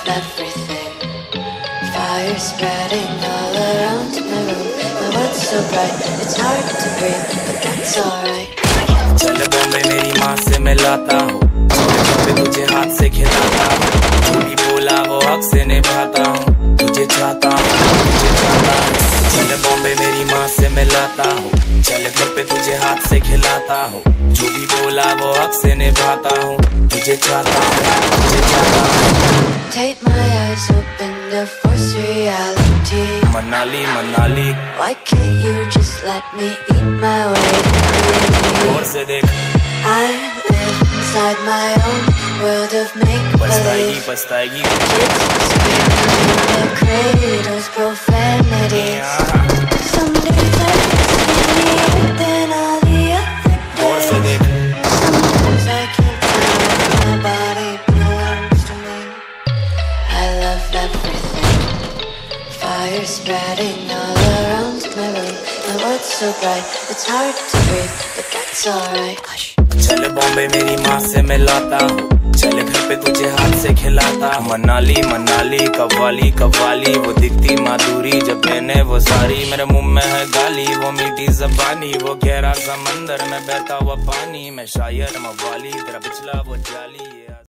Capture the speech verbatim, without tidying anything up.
everything. Fire spreading all around my room. My world's so bright, it's hard to breathe, but that's alright. चल बॉम्बे मेरी माँ से मिलाता हूँ, पे तुझे हाथ से खिलाता हूँ, जो भी बोला वो हक से निभाता हूँ, तुझे चाहता हूँ, तुझे चाहता हूँ। चल बॉम्बे मेरी माँ से मिलाता हूँ, चल घर पे तुझे हाथ से खिलाता हूँ, जो भी बोला वो हक से निभाता हूँ, तुझे चाहता हूँ, तुझे चाहता हूँ। Take my eyes open to force reality. Manali Manali, why can't you just let me eat my way to और से देख, I live inside my own world of make-believe. पछताएगी पछताएगी Kids screaming in their cradles, profanity. Some days I feel than all the other और से days. देख, Sometimes I can't tell my body belongs to me. I love everything. Fire spreading all around my room. My world's so bright, it's hard to breathe, but that's alright. Hush. चल बॉम्बे मेरी माँ से मिलाता हूँ, चल घर पे तुझे हाथ से खिलाता हूँ। मनाली मनाली कव्वाली कव्वाली, वो दिखती माधुरी जब मैंने वो सारी, मेरे मुंह में है गाली, वो मीठी ज़बानी, वो गहरा समंदर में बहता हुआ पानी, मैं शायर मवाली, तेरा पिछला वो जाली।